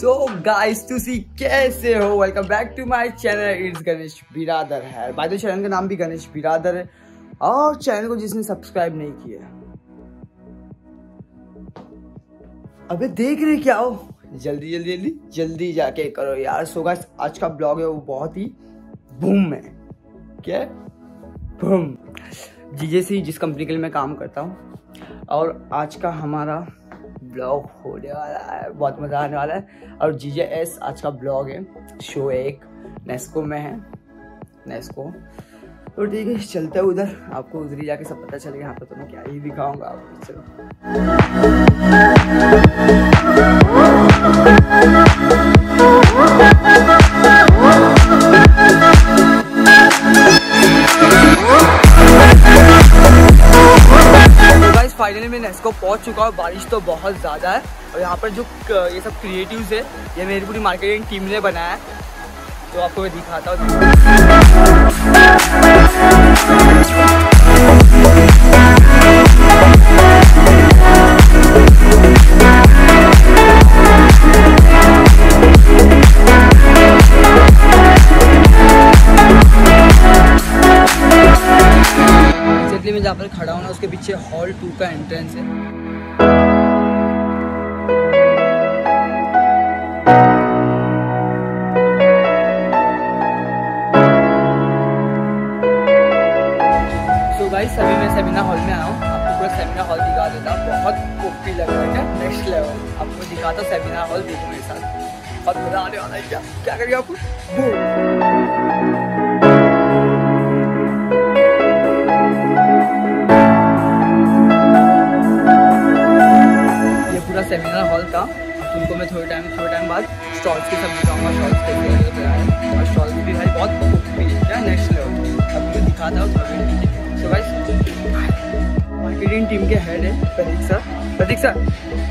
So guys तुसी कैसे हो? Welcome back to my channel. It's Ganesh Biradar है। बाय द वे चैनल का नाम भी गणेश बिरादर है। और चैनल को जिसने सब्सक्राइब नहीं किया, अबे देख रहे क्या हो, जल्दी जल्दी जल्दी जल्दी जाके करो यार। सो गाइस आज का ब्लॉग है वो बहुत ही बूम है। क्या बूम? जीजेसी जिस कंपनी के लिए मैं काम करता हूँ, और आज का हमारा ब्लॉग होने वाला है, बहुत मज़ा आने वाला है। और जीजेएस आज का ब्लॉग है। शो एक नेस्को में है, नेस्को। तो ठीक है चलते हैं उधर, आपको उधर ही जाके सब पता चलेगा। यहाँ पर तो मैं क्या ही दिखाऊंगा आपको। चलो फाइनली मैं नेस्को पहुंच चुका हूँ। बारिश तो बहुत ज़्यादा है और यहाँ पर जो ये सब क्रिएटिव्स है ये मेरी पूरी मार्केटिंग टीम ने बनाया है, तो आपको मैं दिखाता हूँ। मैं जहाँ पर खड़ा हूँ ना, उसके पीछे हॉल 2 का एंट्रेंस है। सो गाइस अभी मैं सेमिनार हॉल में आया हूँ। आपको पूरा सेमिनार हॉल दिखा देता हूँ। बहुत कॉपी लग रहा है, नेक्स्ट लेवल। आपको दिखाता हूँ सेमिनार हॉल, देखो मेरे साथ, बहुत मजा आने वाला है। क्या करिए आपको सेमिनार हॉल का। उनको मैं थोड़े टाइम बाद स्टॉल्स की सब दिखाऊंगा। स्टॉल्स कैसे होते हैं और स्टॉल्स भी भाई बहुत खूबसूरत है, नेक्स्ट लेवल। अब मैं दिखाता हूँ थोड़ा। सो गाइस मार्केटिंग टीम के हेड है प्रतीक सर। प्रतीक सर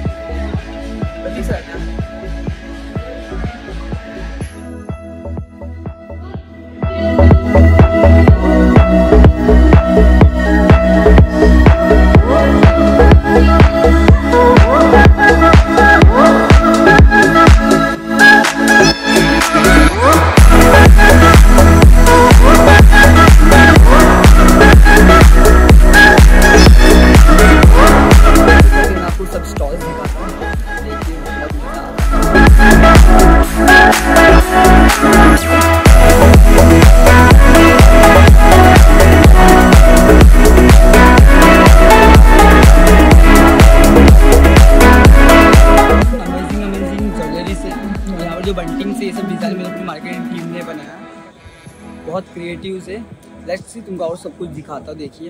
जो बंटिंग से ये सब डिज़ाइन में अपनी मार्केटिंग टीम ने बनाया, बहुत क्रिएटिव से। लेट्स सी तुमको और सब कुछ दिखाता हूँ, देखिए।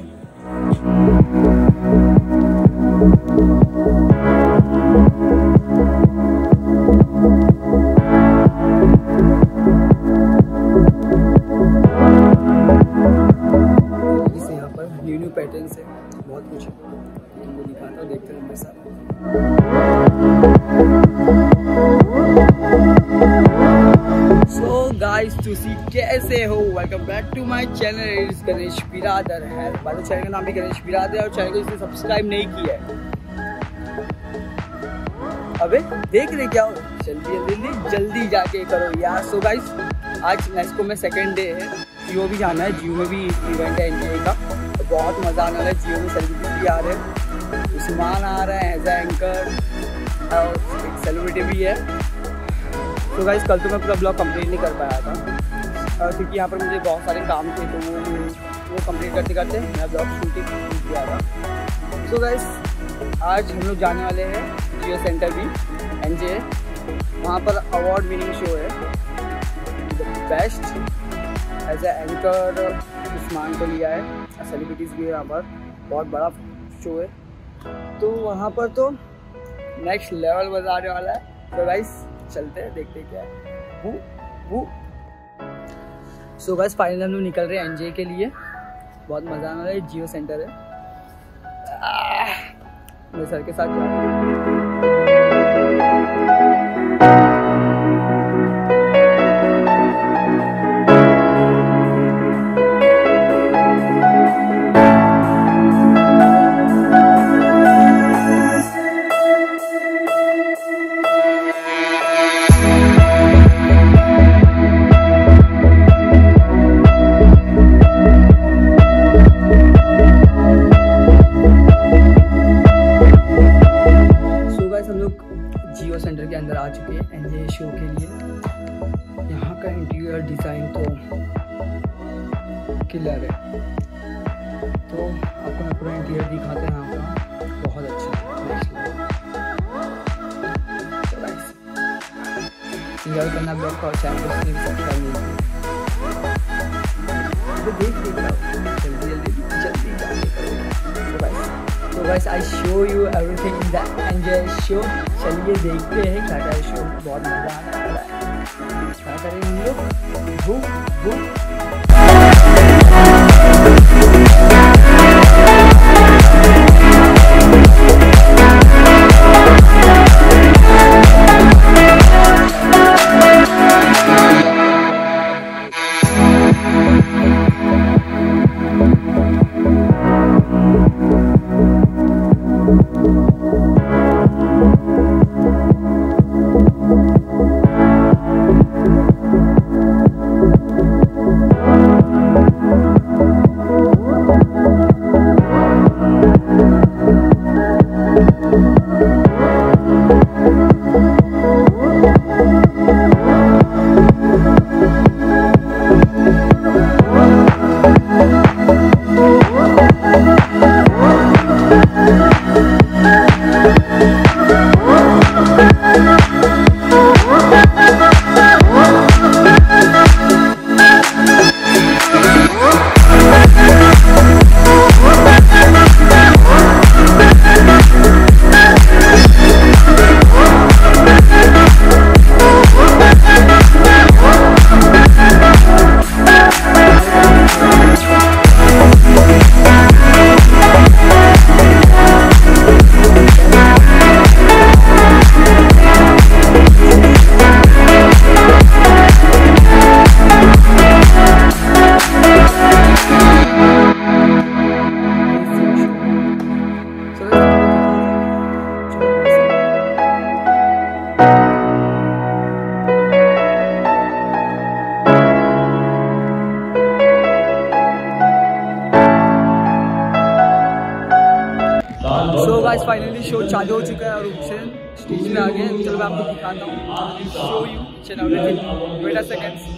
इसे यहाँ पर न्यू पैटर्न से बहुत कुछ तुमको दिखाता हूँ, देखते हैं मेरे साथ। गाइस तुसी कैसे हो? Welcome back to my channel. It's Ganesh Biradar है। बाय द वे चैनल का नाम भी गणेश बिरादर है। और चैनल को जिसने सब्सक्राइब नहीं किया है, अबे देख रहे क्या हो, जल्दी जल्दी जाके करो यार। सो गाइस आज नेस्को में सेकंड डे है। जियो भी जाना है, जियो में भी इवेंट है एनजीए का, तो बहुत मजा आने वाला है। जियो में सेलिब्रिटी भी आ रहे हैं, उस्मान आ रहे हैं एज ए एंकर, और एक सेलिब्रिटी भी है। तो गाइस कल तो मैं पूरा ब्लॉग कंप्लीट नहीं कर पाया था, क्योंकि यहाँ पर मुझे बहुत सारे काम थे, तो वो कंप्लीट करते करते मेरा ब्लॉग शूटिंग किया था। सो गाइस आज हम लोग जाने वाले हैं जियो सेंटर भी, एनजे। वहाँ पर अवार्ड विनिंग शो है, the best as a anchor Usman को लिया है। सेलिब्रिटीज़ भी है यहाँ पर, बहुत बड़ा शो है। तो वहाँ पर तो नेक्स्ट लेवल बजाने वाला है। तो गाइस चलते हैं, देखते हैं क्या है। सो गाइस फाइनली हम लोग निकल रहे हैं एनजे के लिए। बहुत मजा आने वाला है। जियो सेंटर है, मेरे सर के साथ सेंटर के अंदर आ चुके हैं एनजे शो के लिए। यहाँ का इंटीरियर डिज़ाइन तो किलर है। तो आपको मैं पूरा इंटीरियर दिखाते हैं यहाँ का, बहुत अच्छा है। इंजॉय करना ब्लॉग का और चैनल को सब्सक्राइब नहीं किया तो देख लीजिए, जल्दी जल्दी जल्दी जाके करो। तो guys I show you everything in the NJ show. चलिए देखते हैं क्या क्या शो, बहुत मज़ा आने वाला है। क्या करेंगे हम लोग, boom boom. So guys finally show चालू हो चुका है और उज्जैन स्टेज में आ गए। चलो मैं आपको दिखाता हूँ, show you wait a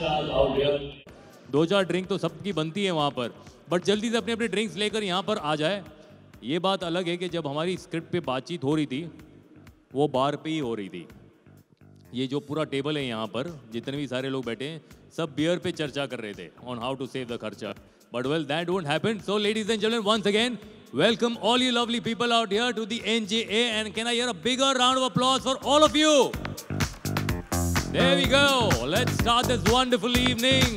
second. 2-4 drink तो सबकी बनती है वहाँ पर, बट जल्दी से अपने अपने ड्रिंक्स लेकर यहाँ पर आ जाए। ये बात अलग है कि जब हमारी स्क्रिप्ट पे बातचीत हो रही थी वो बार पे ही हो रही थी। ये जो पूरा टेबल है यहाँ पर, जितने भी सारे लोग बैठे हैं, सब बियर पे चर्चा कर रहे थे on how to save the खर्चा। But well that won't happen. So ladies and gentleman, once again welcome all you lovely people out here to the NJA, and can I hear a bigger round of applause for all of you? There we go. Let's start this wonderful evening.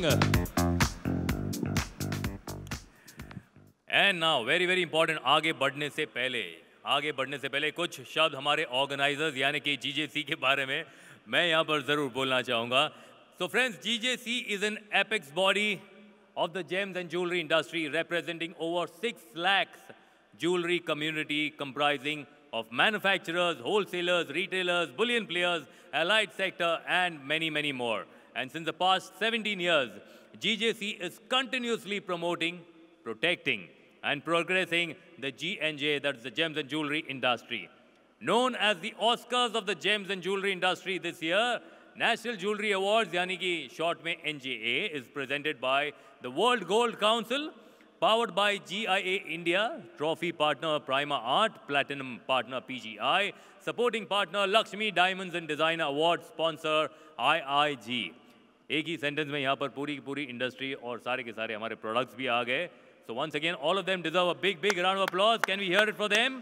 And now very important, आगे बढ़ने से पहले कुछ शब्द हमारे organisers यानी कि GJC के बारे में मैं यहाँ पर जरूर बोलना चाहूँगा। So friends, GJC is an apex body of the gems and jewelry industry, representing over 6 lakhs jewelry community comprising of manufacturers, wholesalers, retailers, bullion players, allied sector, and many more. And since the past 17 years, GJC is continuously promoting, protecting, and progressing the GNJ, that's the gems and jewelry industry. Known as the Oscars of the gems and jewelry industry this year, National Jewelry Awards, yani ki short mein NJA, is presented by the World Gold Council, powered by GIA India, trophy partner Prima Art, platinum partner PGI, supporting partner Lakshmi Diamonds and Designer Award sponsor IIG. एक ही sentence में यहाँ पर पूरी industry और सारे के सारे हमारे प्रोडक्ट्स भी आ गए. So once again, all of them deserve a big round of applause. Can we hear it for them?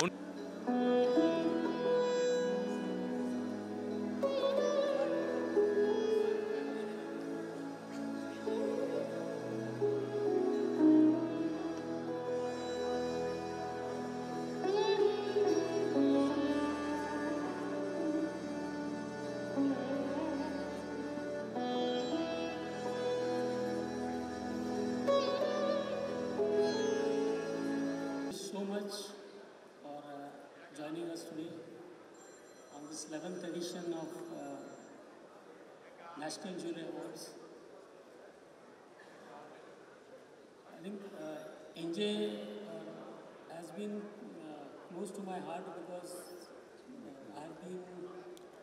So much for joining us today on this 11th edition of National Jewelry Awards. I think NJ has been close to my heart because I have been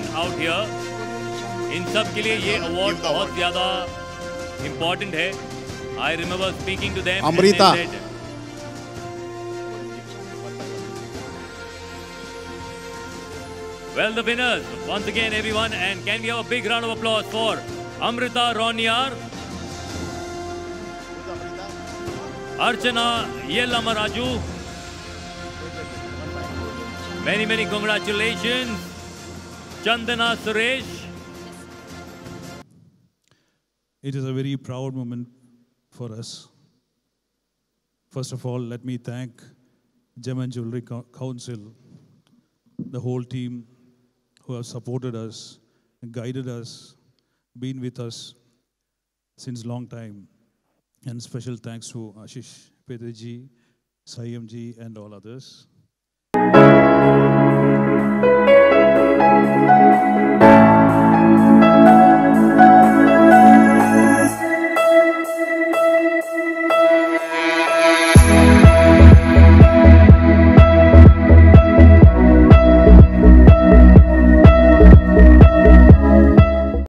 out here. इन सब के लिए ये award बहुत ज़्यादा important है. I remember speaking to them. Amrita. And they said, well, the winners, once again, everyone, and can we have a big round of applause for Amrita Roniar, Archana Yellamaraju. Many, many congratulations, Chandana Suresh. It is a very proud moment for us. First of all, let me thank Gem and Jewelry Council, the whole team who have supported us, guided us, been with us since long time. And special thanks to Ashish Pedaji, Sayamji, and all others.